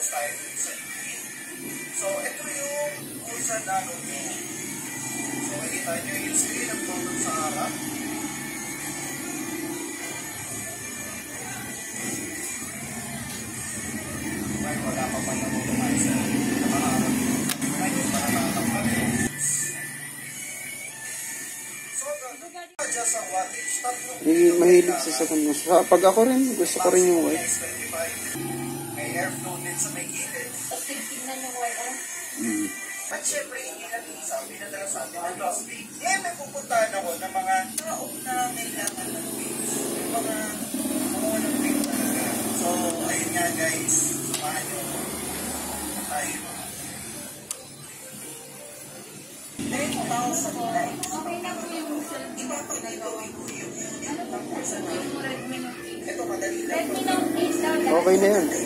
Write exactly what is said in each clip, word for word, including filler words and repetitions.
focus tayo dun sa liquid. So, ito yung usa na ano niya. So, makikita nyo yung screen ng button sa harap. Ay, wala pa pa na motorizer. Nakaharap. Ngayon, para nakakapag Eh, mahilig sa second gusto. Pag ako rin, gusto ko rin yung white. May airflow din sa may gilid. Tignan yung white, ah. Mm. At syempre, hindi na din sa pinadala sa atin ang lost week. Eh, may pupuntahan ako ng mga tao na kailangan ng wings. Yung mga mga ng wing talaga. So, ayun nga guys. Samahan nyo. Tayo. Dahil tao sa kulay. Okay na po yung cellphone. Iba pag nagawin ko yung Ano po po sa yung Redmi Note eight? ito madali lang. Redmi Note eight daw. Okay na yan.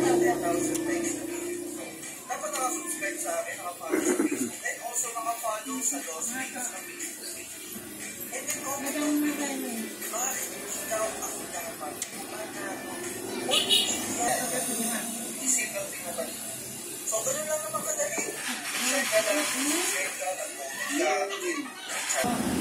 Dapat nakasubscribe sa akin, nakafollow sa Facebook, and also nakafollow sa Lost Vegas na Facebook. And then comment Magandang on mga tayo. diba? Hindi daw ako dapat. Isip lang tinatali. So, ganun lang naman kadali. Share ka lang, share ka lang, share ka lang.